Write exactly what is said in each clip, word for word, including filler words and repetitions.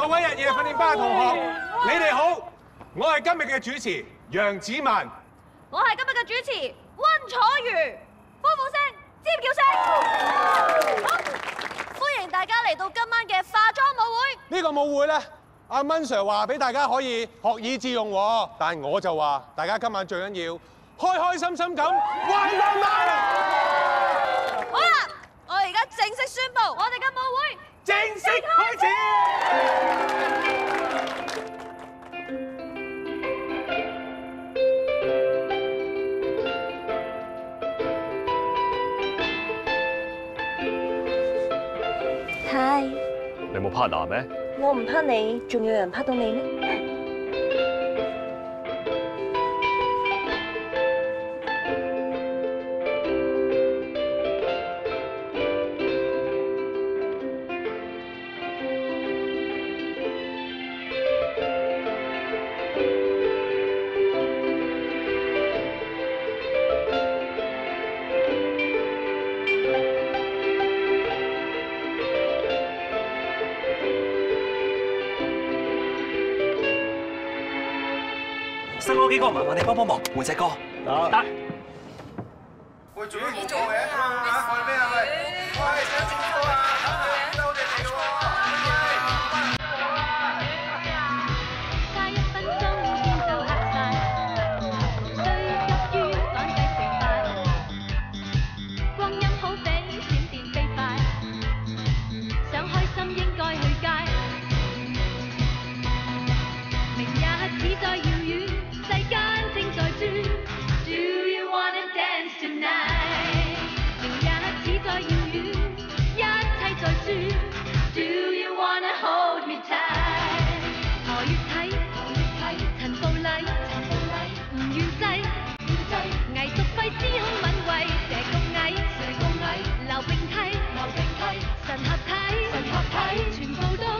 各位日夜訓練班嘅同學，你哋好，我係今日嘅主持楊子文， 我係今日嘅主持溫楚瑜，歡呼聲、尖叫聲，好，歡迎大家嚟到今晚嘅化妝舞會。 呢個舞會咧，阿蚊 Sir 話俾大家可以學以致用喎，但我就話大家今晚最緊要開開心心咁玩玩玩。 好啦，我而家正式宣布，我哋嘅舞會正式開始。 嗨， 你冇 partner 咩？ 我唔拍你，仲有人拍到你咩？ 新嗰幾個，麻煩你幫幫忙換隻歌。得。 喂，做乜做嘅？開咩啊？喂，喂，想做歌啊？收你哋喎！ 差一分鐘天就黑晒，需急於趕計成敗，光陰好比閃電飛快，想開心應該去街，明日只再遙遠。世間正在轉 ，Do you wanna dance tonight？ 明日只再遙遠，一切在轉 ，Do you wanna hold me tight？ 何月睇？何月睇？陳步禮，陳步禮，唔願制，唔制，藝術費知空敏慧，蛇共蟻，蛇共蟻，劉並蒂，劉並蒂，神合體，神合體，全部都。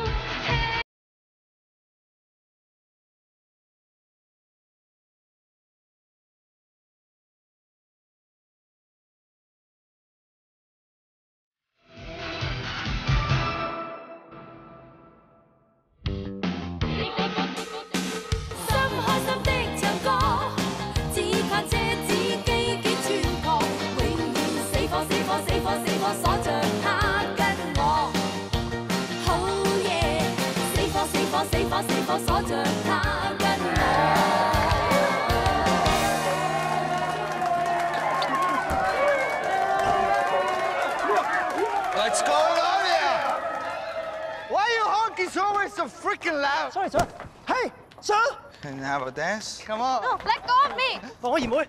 What's going on here? Why you honking so always so freaking loud? Sorry, sir. Hey, sir. Can you have a dance? Come on. No, let go of me! 放我二妹。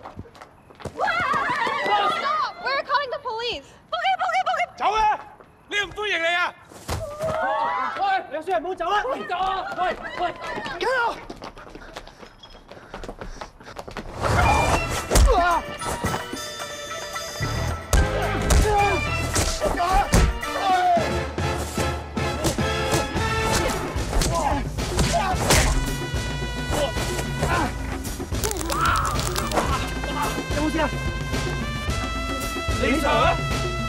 Stop! We're calling the police. 報警！報警！報警！ 走啊！呢度唔歡迎你啊！ 喂，有衰人唔好走啊！唔好走啊！喂喂，跟我。有冇事啊？李 Sir？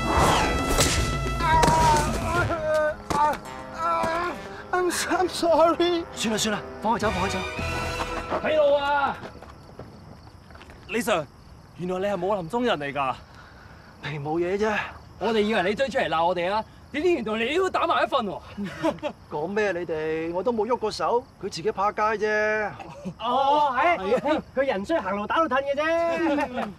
I'm I'm sorry。 算啦算啦，放佢走，放佢走。喺度啊！李 Sir， 原來你係武林中人嚟㗎。平冇嘢啫， 我哋以為你追出嚟鬧我哋啊，點知原來你都打埋一份喎。 講咩你哋？我都冇喐過手，佢自己趴街啫。 哦，係，佢人衰行路打到褪嘅啫。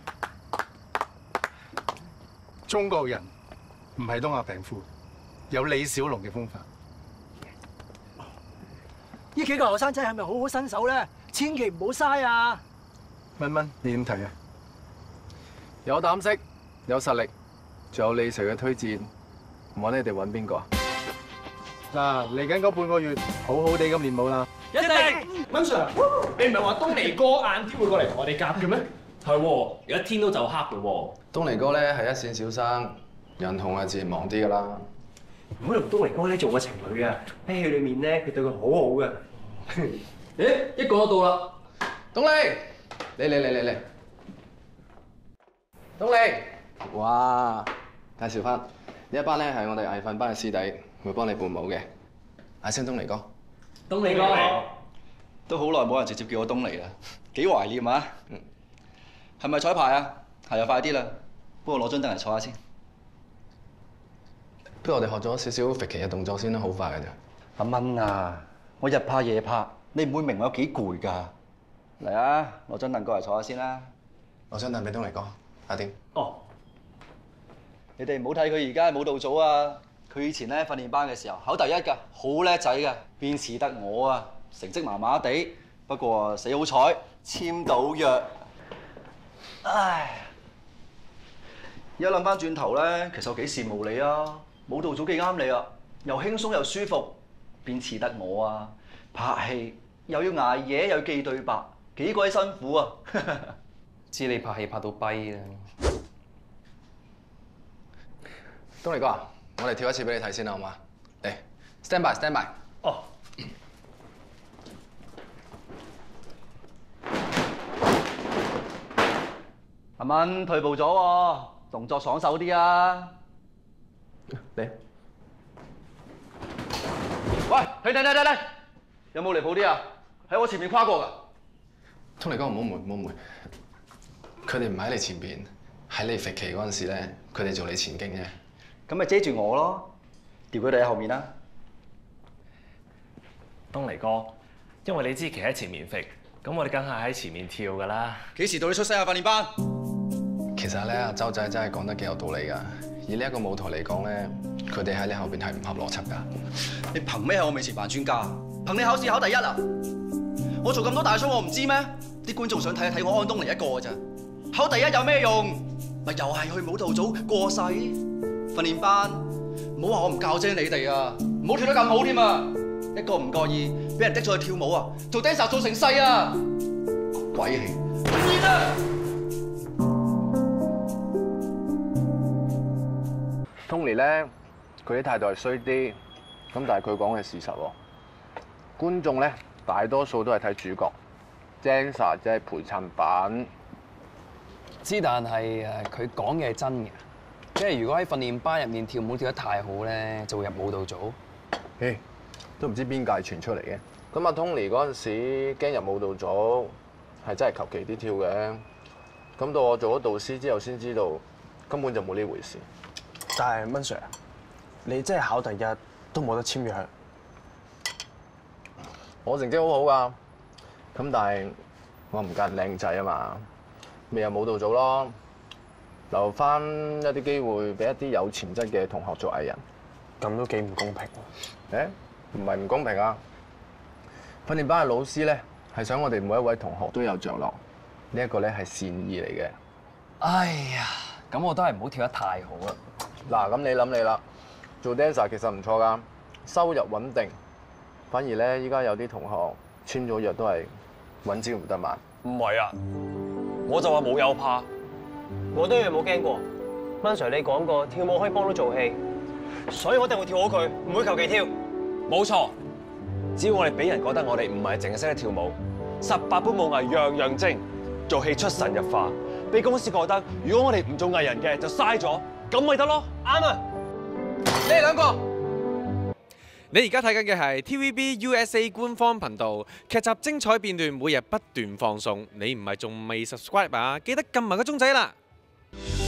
中國人唔係東亞病夫，有李小龍嘅風範。 呢幾個後生仔係咪好好身手咧？千祈唔好嘥啊！ 蚊蚊，你點睇啊？ 有膽識，有實力，仲有李 Sir 嘅推薦，唔揾你哋揾邊個啊？嗱，嚟緊嗰半個月，好好地咁練舞啦。 一定，蚊 Sir， 你唔係話東尼哥晏啲會過嚟同我哋夾嘅咩？係喎，而家天都就黑嘞喎。 東尼哥咧係一線小生，人紅啊自然忙啲噶啦。 唔好同東尼哥咧做個情侶啊！喺戲裏面咧，佢對佢好好嘅。誒，一個都到啦。 東尼，嚟嚟嚟嚟嚟。東尼，哇！介紹翻呢一班咧係我哋藝訓班嘅師弟，會幫你伴舞嘅。嗌聲東尼哥。 東尼哥， 都好耐冇人直接叫我東尼啦，幾懷念啊！嗯，係咪彩排啊？係啊，快啲啦！不過攞張凳嚟坐下先。 不如我哋學咗少少揈旗嘅動作先啦，好快嘅啫。 阿蚊啊，我日拍夜拍，你唔會明我有幾攰㗎。嚟啊，攞張凳過嚟坐下先啦。 攞張凳俾東尼哥，阿丁。 哦。 你哋唔好睇佢而家係舞蹈組啊！佢以前咧訓練班嘅時候考第一㗎，好叻仔㗎，邊似得我啊？成績麻麻地，不過死好彩簽到約。唉，而家諗翻轉頭咧，其實我幾羨慕你啊！舞蹈組幾啱你啊，又輕鬆又舒服，邊似得我啊？拍戲又要捱夜又要記對白，幾鬼辛苦啊！ 知你拍戲拍到跛啦。 東尼哥啊，我哋跳一次俾你睇先啦，好嘛？嚟 ，stand by，stand by。 哦。 阿蚊退步咗喎，動作爽手啲啊！ 嚟。 喂，睇睇睇睇睇，有冇離譜啲啊？喺我前面跨過㗎。 東尼哥唔好瞞，唔好瞞。佢哋唔喺你前邊，喺你揈旗嗰陣時咧，佢哋做你前徑啫。 咁咪遮住我咯，調佢哋喺後面啦。 東尼哥，因為你知旗喺前面揈，咁我哋梗係喺前面跳㗎啦。 幾時到你出世啊？訓練班？ 其實咧，阿周仔真係講得幾有道理㗎。以呢一個舞台嚟講咧，佢哋喺你後邊係唔合邏輯㗎。 你憑咩喺我面前扮專家？憑你考試考第一啊？我做咁多大 show，我唔知咩？啲觀眾想睇一睇我安東尼一個㗎咋？考第一有咩用？咪又係去舞蹈組過世。訓練班，唔好話我唔教精你哋啊！唔好跳得咁好添啊！一個唔覺意，俾人滴咗去跳舞啊，做 dancer 做成世啊！鬼氣！練啊！ Tony 咧，佢啲態度係衰啲，咁但係佢講嘅事實喎。觀眾咧，大多數都係睇主角 ，dancer 只係陪襯品。 之但係誒，佢講嘅係真嘅。即係如果喺訓練班入面跳舞跳得太好咧，就會入舞蹈組。 誒，都唔知邊屆傳出嚟嘅。咁阿 Tony 嗰陣時驚入舞蹈組，係真係求其啲跳嘅。咁到我做咗導師之後，先知道根本就冇呢回事。 但係蚊 Sir， 你真係考第一都冇得簽約。 我成績好好㗎，咁但係我唔夠人靚仔啊嘛，咪入舞蹈組咯。留翻一啲機會俾一啲有潛質嘅同學做藝人， 咁都幾唔公平喎！ 誒，唔係唔公平啊！訓練班嘅老師咧，係想我哋每一位同學都有着落，呢一個咧係善意嚟嘅。 哎呀，咁我都係唔好跳得太好啦。 嗱，咁你諗你啦，做 dancer 其實唔錯㗎，收入穩定。反而咧，依家有啲同學簽咗約都係揾朝唔得晚。 唔係啊，我就話冇有怕。我都有冇驚過，蚊 Sir 你講過跳舞可以幫到做戲，所以我一定會跳好佢，唔會求其跳。冇錯，只要我哋俾人覺得我哋唔係淨係識得跳舞，十八般武藝樣樣精，做戲出神入化，俾公司覺得如果我哋唔做藝人嘅就嘥咗，咁咪得咯，啱啊！你哋兩個， 你而家睇緊嘅係 T V B U S A 官方頻道，劇集精彩片段每日不斷放送。你唔係仲未 subscribe 啊？記得撳埋個鐘仔啦！